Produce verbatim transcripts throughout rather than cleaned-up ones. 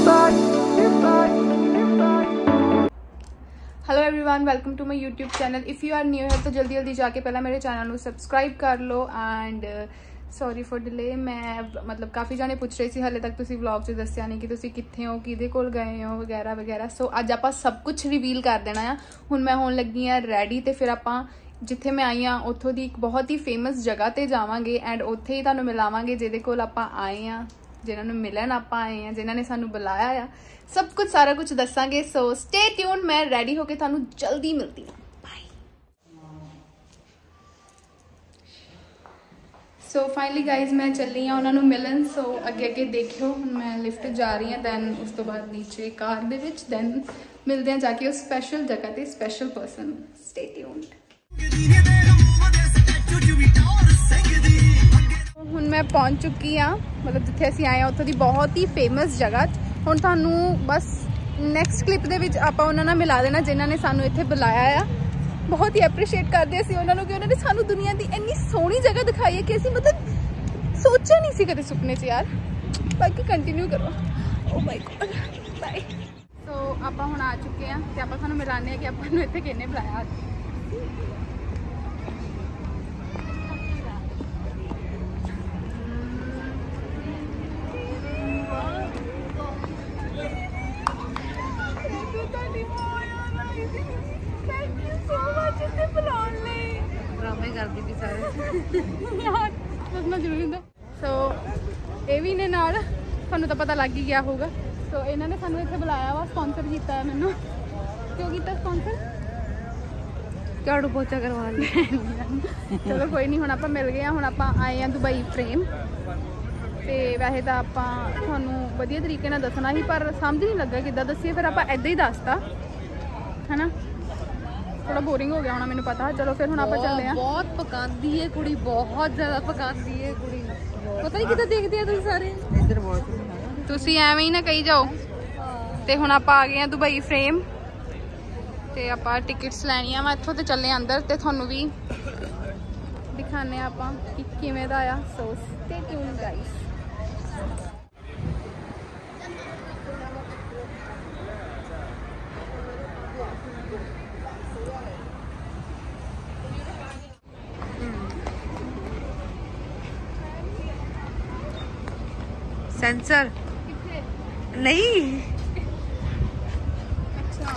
Hello everyone, welcome to my YouTube channel. If you are new है तो जल्दी जल्दी जाके पहले मेरे चैनल को सबसक्राइब कर लो। And sorry for delay. मैं मतलब काफ़ी जाने पुछ रहे थे हाले तक तुसी व्लॉग 'ਚ दस्या नहीं कि तुसी कित्थे हो, किहदे कोल गए हो वगैरह वगैरह। सो अज आपां सब कुछ रिवील कर देना है। हुण मैं होण लगी हाँ रैडी, तो फिर आपां जिथे मैं आई हाँ उत्थों दी एक बहुत ही फेमस जगह ते जावांगे एंड उत्थे ही तुहानूं मिलावांगे जिहदे कोल आपां आए हैं, जिन्होंने मिलन आप आए हैं, जिन्होंने सानू बुलाया आ, सब कुछ सारा कुछ दसांगे। सो स्टे ट्यून, मैं रेडी होके थानू जल्दी मिलती हूँ। बाय। सो फाइनली गाइज मैं चली हाँ उन्होंने मिलन। सो अगे अगे देखियो, मैं लिफ्ट जा रही हूँ, दैन उस तो बाद नीचे कार दे विच, दैन मिलते हैं जाके उस स्पैशल जगह ते स्पैशल पर्सन। Stay tuned. ਹੁਣ मैं पहुंच चुकी हाँ, मतलब जिथे असीं आए उत्थों दी बहुत ही फेमस जगह। हुण तुहानू बस नैक्सट क्लिप दे विच आपां उन्हां नाल मिला देना जिन्हां ने सानू इत्थे बुलाया आ। बहुत ही एप्रीशिएट करदे असीं उन्हां नू कि उन्हां ने सानू दुनिया दी इन्नी सोहनी जगह दिखाई है कि असीं मतलब सोचा नहीं सी कदे सुपने च यार। बाकी कंटिन्यू करो। Oh my god, bye. So आपां हुण आ चुके हैं ते आपां तुहानू मिलाने हैं कि आपां नू इत्थे किहने बुलाया। सो ये भी ने नाल थानू तो पता लग ही गया होगा। सो इन्होंने सानू इत्थे बुलाया वा, स्पॉन्सर किया है मैनू। क्यों किया स्पॉन्सर? झाड़ू पोचा करवा लिया। चलो कोई नहीं, हुण आपां मिल गए। हुण आपां आए हैं दुबई फ्रेम। तो वैसे तो आपां थानू वधिया तरीके नाल दसना ही, पर समझ नहीं लगा किद्दां दसीए, फिर आपां ऐदां ही दसता है ना। थोड़ा बोरिंग हो गया होना मैंने पता। चलो फिर हुण आपां चलदे हां। बहुत पकांदी है कुड़ी, बहुत ज़्यादा पकांदी है कुड़ी। पता नहीं किद्दां देखदे आ तुसीं सारे इधर। बहुत तुसीं एवें ही ना कही जाओ। तो हुण आपां आ गए हैं दुबई फ्रेम ते आपां टिकट्स लैणियां वा इत्थों ते चले अंदर ते थानू भी दिखाने आपां कि किवें दा आ। So stay tuned guys. Censor नहीं। अच्छा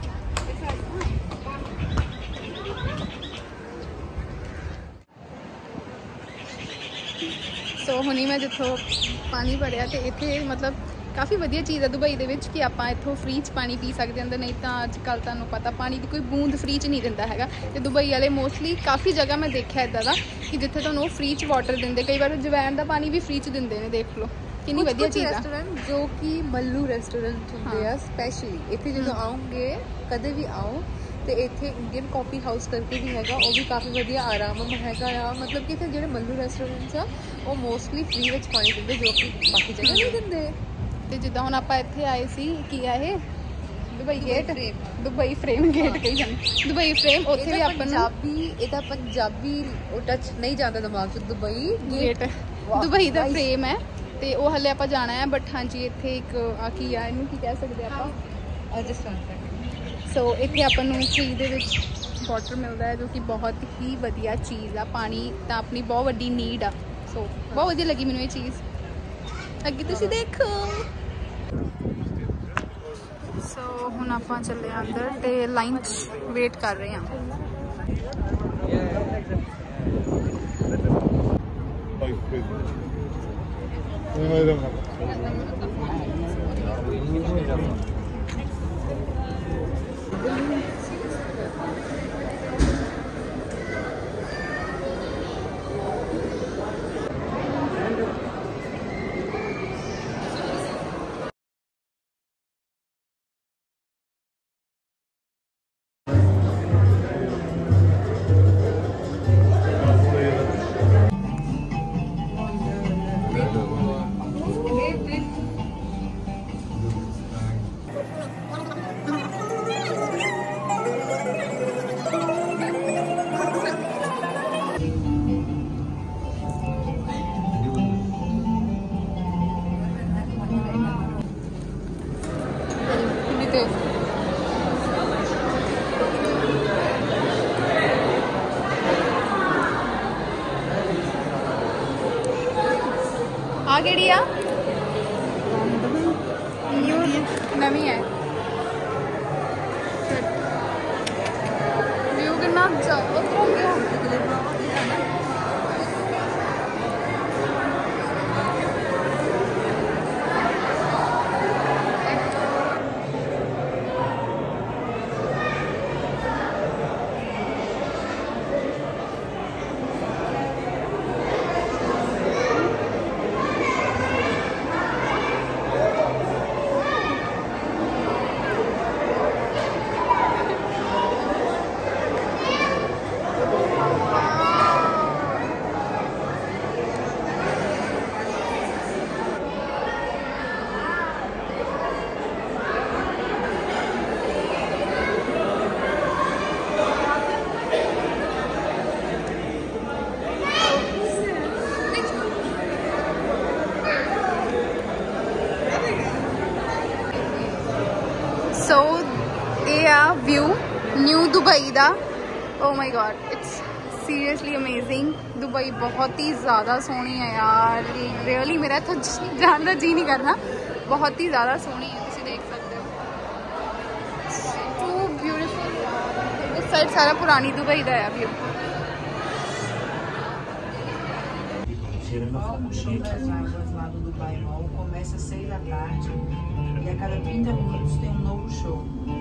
सो हुणी मैं जिथों पानी भरिया तो इत्थे मतलब काफ़ी वधिया चीज़ है दुबई दे विच कि आपां इत्थों फ्री च पानी पी सकते हैं। नहीं तो अजकल तुहानूं पता पानी की कोई बूंद फ्री च नहीं दिंदा हैगा। ते दुबई वाले मोस्टली काफ़ी जगह मैं देखा इदां दा कि जिथे तुहानूं फ्री च वाटर दिंदे, कई बार जवैन का पानी भी फ्री च दिंदे ने। देख लो कितनी वधिया चीज़। रेस्टोरेंट जो कि मल्लू रेस्टोरेंट होंदे आ स्पैशली इत्थे जो आओगे कदे भी आओ तो इत्थे इंडियन कॉफ़ी हाउस करके भी हैगा, वो भी काफ़ी वधिया आराम हैगा आ। मतलब कि इत्थे जो मल्लू रेस्टोरेंट्स आ वो मोस्टली फ्री विच पानी दिंदे जो कि बाकी जगह नहीं दिंदे। तो जिद्दां हुण आपां इत्थे आए सी की है Dubai gate, Dubai frame gate कही जाने दुबई फ्रेम। उत्थे भी आपां पंजाबी इहदा पंजाबी टच नहीं जाता दिमाग च। दुबई गेट दुबई दा फ्रेम है तो वो हले आप जाना है। बट हाँ जी इत्थे एक आ की आ इनू की कह सकते आप। सो इत्थे आपां नूं फ्री दे विच वाटर मिलता है जो कि बहुत ही वधिया चीज़ आ। पानी तो अपनी बहुत वड्डी नीड आ। सो बहुत वधिया लगी मैनूं ये चीज़। अगे तुसीं देखो। सो हुण आपां चले अंदर ते लाइन च वेट कर रहे हैं। ਕਿਹੜੀ ਆ? ਨਿਊ ਨਵੀਂ ਹੈ। ਵਿਊ ਕਿੰਨਾ ਅੱਛਾ ਉਧਰੋਂ ਗਿਆ। सो ये आ व्यू न्यू दुबई का। Oh my god it's seriously amazing. Dubai बहुत ही ज़्यादा सोहनी है यार, रियली मेरा तो जान का जी नहीं करना, बहुत ही ज़्यादा सोहनी है। तुम देख सकते हो टू ब्यूटीफुल। उस साइड सारा पुरानी दुबई का है view. Lá do Dubai Mall começa às seis da tarde e a cada trinta minutos tem um novo show.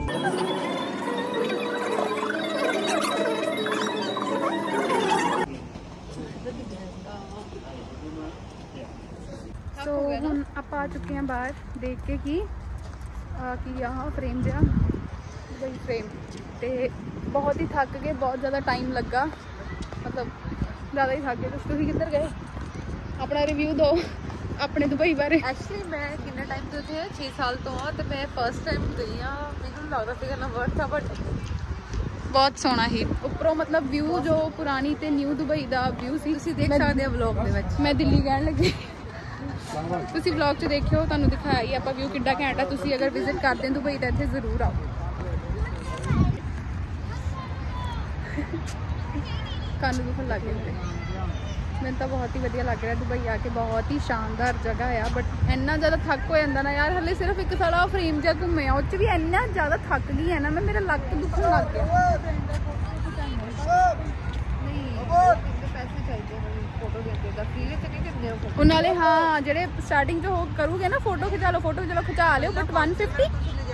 So हम आप आ चुके हैं बाहर देख के कि कि यहाँ फ्रेम जहा वही फ्रेम तो बहुत ही थक गए, बहुत ज़्यादा टाइम लगा, मतलब ज़्यादा ही थक गए। तुम किधर गए? अपना रिव्यू दो अपने दुबई बारे। एक्चुअली मैं कितना टाइम तो थे छे साल तो हाँ, तो मैं फर्स्ट टाइम गई हाँ, मैंने लगता था ना वर्थ था, बट बहुत सोहना ही उपरों मतलब व्यू जो पुरानी ते न्यू दुबई का व्यू सी तुसीं देख सकते हो व्लॉग दे विच। मैं दिल्ली कहण लगी तुसीं व्लॉग च देखियो, तुहानूं दिखाया ही आपां व्यू किड्डा घैंट है। तुसीं अगर विजिट करते हैं दुबई तो इत्थे जरूर आओ। कानूं दुखन लग गए। मैंने तो बहुत ही वधिया लग रहा है दुबई आके, बहुत ही शानदार जगह है। बट इन्ना ज़्यादा थक हो जाता ना यार, हले सिर्फ एक सारा फ्रेम जहा घूमे उस भी इन्ना ज़्यादा थक गई है ना, मैं मेरा लक दुखन लग गया। उन्होंने हाँ जेडे स्टार्टिंग जो करूगे ना फोटो खिचा लो फोटो खिचा लो खिचा लियो, but one fifty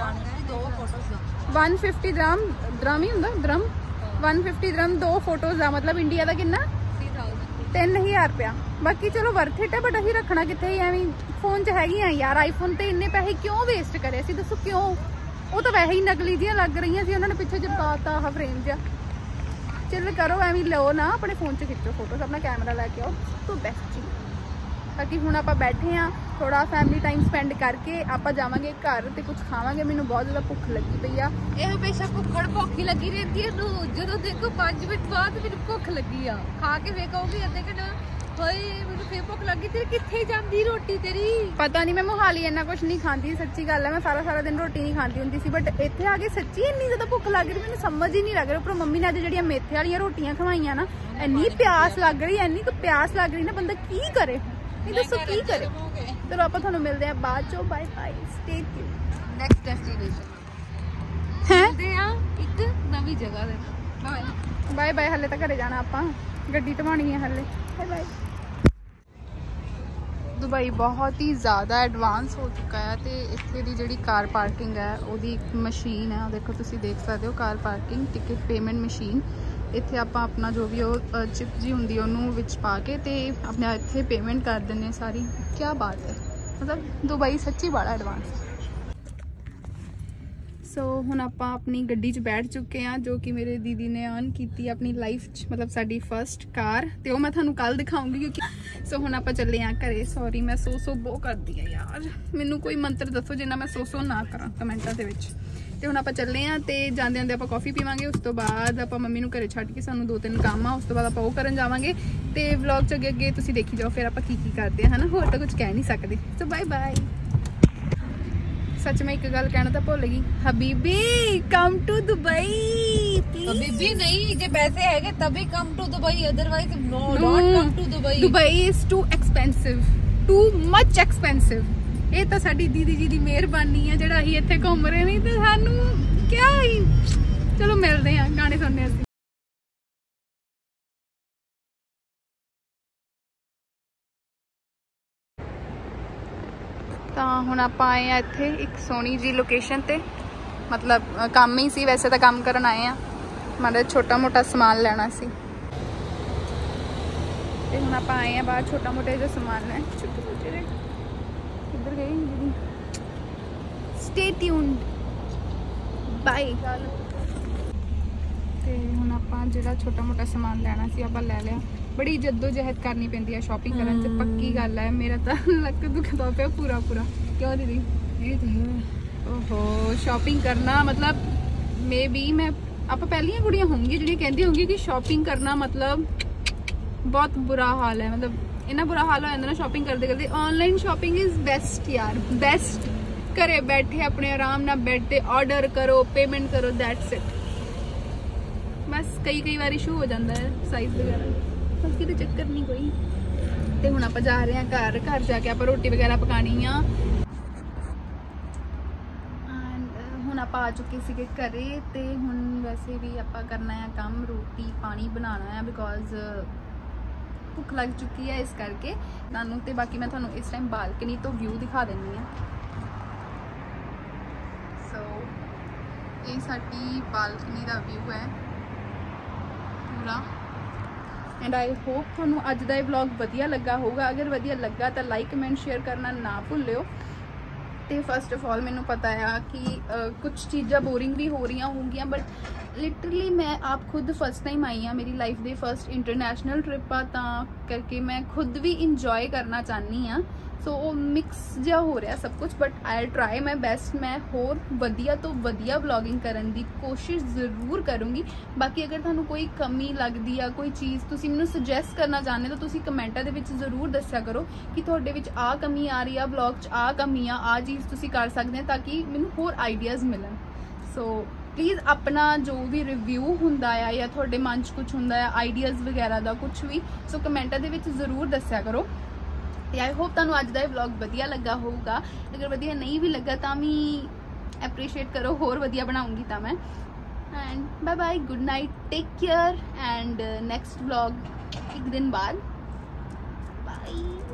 one fifty dirham dirham ही होंगे द्रम वन फिफ्टी द्रम दो फोटोज आ, मतलब इंडिया का कितना तीन हज़ार रुपया। बाकी चलो वर्थ इट है, बट अभी रखना कितने ही एवं फोन च हैगी यार। आईफोन ते इन्ने पैसे क्यों वेस्ट करे सी, दसो क्यों? वो तो वैसे ही नकली जी लग रही सी, उन्होंने पिछे चिपकाता हा फ्रेम ज। चल करो एवं लो ना, अपने फोन च खिंचो फोटोज, अपना कैमरा लैके आओ तो बेस्ट चीज। बाकी हुण आपां बैठे हाँ, थोड़ा फैमिली टाइम स्पेंड करके आपां जावांगे घर ते कुछ खावांगे। मैनूं बहुत ज़्यादा भुख लगी पई आ। ਇਹ ਹਮੇਸ਼ਾ ਭੁੱਖੜ ਭੁੱਖੀ ਲੱਗੀ ਰਹਿੰਦੀ ਹੈ ਨੂੰ, ਜਦੋਂ ਦੇਖੋ पाँच मिनट बाद ਮੈਨੂੰ ਭੁੱਖ ਲੱਗੀ ਆ, ਖਾ ਕੇ ਫੇਰ ਕਹੂੰਗੀ ਅੱਧੇ ਘੰਟੇ ਹੋਏ ਮੈਨੂੰ ਫੇਰ ਭੁੱਖ ਲੱਗੀ। ਤੇਰੀ ਕਿੱਥੇ ਜਾਂਦੀ ਰੋਟੀ ਤੇਰੀ? पता नहीं, मैं मोहाली इन्ना कुछ नहीं खाती, सच्ची गल है। मैं सारा सारा दिन रोटी नहीं खाती होंदी सी, बट इत्थे आके सच्ची इन्नी ज़्यादा भुख लग रही, मैंने समझ ही नहीं लग रहा। उपर मम्मी ने अज जिहड़ियां मेथे वालियां रोटियां खवाइयां ना, इन्नी प्यास लग रही, इन्नी तो प्यास लग रही ना, बंदा की करे? नहीं दसो की करे? चलो आप तुहानूं मिलते हैं बाद चो। Bye bye, stay tuned. Next destination ਮਿਲਦੇ ਆ ਇੱਕ ਨਵੀਂ ਜਗ੍ਹਾ ਦੇ। Bye bye bye. हले तो घरे जाना, आपां गड्डी ढवानी है हले। Bye bye. दुबई बहुत ही ज़्यादा एडवांस हो चुका है, तो इत्थे दी जिहड़ी कार पार्किंग है ਉਹਦੀ मशीन है, देखो तुसीं देख सकते हो car parking ticket payment machine. इत्थे आपां अपना जो भी वो चिप जी हुंदी ਉਹਨੂੰ ਵਿੱਚ पा के ते अपने इत्थे पेमेंट कर दिंदे सारी। क्या बात है, मतलब दुबई सच्ची बड़ा एडवांस। सो हुण आपां अपनी गड्डी च बैठ चुके हैं, जो कि मेरे दीदी ने अर्न की अपनी लाइफ च, मतलब साडी फर्स्ट कार, तो मैं थानू कल दिखाऊंगी क्योंकि। सो हुण आपां चले हैं घरे। सॉरी मैं सो सो बहुत करदी है यार, मैनू कोई मंत्र दसो जिन्ना मैं सो सो ना करा कमेंटा दे विच। ते हुण आपां चले हैं, ते जांदे जांदे आपां कॉफी पीवांगे, उस तो बाद आपां मम्मी नू घरे छड्ड के सानू दो तीन काम आ, उस तो बाद आपां ओह करन जावांगे। ते व्लॉग च अगे अगे तुसीं देखी जाओ फिर आपां की की करदे हैं, है ना। होर तां कुछ कह नहीं सकदे। सो बाय बाय। सच में एक गल कहना तो भुल गई, हबीबी कम टू दुबई। हबीबी नहीं, जे पैसे है तभी come to Dubai, otherwise no not come to Dubai. Dubai is too expensive, too much expensive. ये तो साडी दीदी जी की मेहरबानी है जिहड़ा असीं इत्थे घूम रहे नहीं तो सानू क्या ही। चलो मिलते हैं, गाने सुनने असीं। तो हुण आपां आए हैं इत्थे एक सोहनी जी लोकेशन ते, मतलब काम ही सी, वैसे तो काम करन आए हैं, मतलब छोटा मोटा समान लेना सी। ते हुण आपां आए हैं बाहर छोटा मोटा जो समान है। छोटे छोटे किधर गई दीदी? Stay tuned, bye. ते हुण आपां जिहड़ा छोटा मोटा समान लेना सी आपां ले लिया। बड़ी जद्दोजहद करनी पैंदी है शॉपिंग करन च, पक्की गल है। मेरा तो लक दुखदा पिया पूरा पूरा। क्यों दीदी? ये तो है। ओहो, शॉपिंग करना मतलब मे बी मैं आप पहलियां कुड़ियां होंगी जिहड़ियां कहंदी होंगी कि शॉपिंग करना मतलब बहुत बुरा हाल है, मतलब इन्ना बुरा हाल हो जाता ना शॉपिंग करते करते। ऑनलाइन शॉपिंग इज बेस्ट यार, बेस्ट। घरे बैठे अपने आराम नाल बेड पे ऑर्डर करो, पेमेंट करो, दैट्स इट। बस कई कई बार इशू हो जाता है साइज वगैरह, बाकी तो चक्कर नहीं कोई। तो हुण आपां जा रहे हैं घर, घर जाके आपां रोटी वगैरह पकानी आ। हुण आपां आ चुके सीगे घरे ते हुण वैसे भी आपां करना है काम, रोटी पानी बनाना है बिकॉज भुख लग चुकी है, इस करके तुहानूं। ते बाकी मैं तुहानूं इस टाइम बालकनी तो व्यू दिखा देनी है। सो ये साडी बालकनी का व्यू है पूरा। एंड आई होप तुहानूं अज दा व्लॉग वधिया लगा होगा। अगर वधिया लगा तो लाइक कमेंट शेयर करना ना भुल्लिओ। तो फस्ट ऑफ ऑल मैनू पता है कि uh, कुछ चीज़ां बोरिंग भी हो रही होंगी, बट लिटरली मैं आप खुद फर्स्ट टाइम आई हाँ, मेरी लाइफ दे फर्स्ट इंटरनेशनल ट्रिप आ, तां करके मैं खुद भी इंजॉय करना चाहनी हाँ। सो वो मिक्स जिहा हो रहा सब कुछ, but I try my best. मैं होर वधिया तो वधिया व्लॉगिंग करन दी कोशिश जरूर करूँगी। बाकी अगर तुहानूं कोई कमी लगदी आ, कोई चीज़ तुसीं मैनूं सुजैसट करना चाहते तो तुसीं कमेंटां दे विच जरूर दस्सिया करो कि तुहाडे विच आ कमी आ रही है, व्लॉग च आ कमी आ, आ चीज़ तुसीं कर सकदे हैं, ताकि मैनूं होर आइडियाज़ मिलन। सो प्लीज़ अपना जो भी रिव्यू हुंदा है या तुहाडे मन च कुछ हुंदा है आइडियाज़ वगैरह का कुछ भी, सो कमेंटां दे विच जरूर दस्सिया करो। आई होप तुहानूं अज दा व्लॉग वधिया लगा होगा। अगर वधिया नहीं भी लगा तो भी एप्रीशिएट करो, होर वधिया बनाऊंगी तो मैं। And bye bye, good night, take care, and next vlog एक दिन बाद। बाय।